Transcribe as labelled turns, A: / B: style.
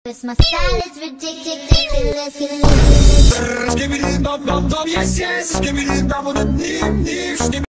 A: 'Cause my style is ridiculous.
B: Give me the bum bum bum, yes yes. Give me the bum bum nim nim.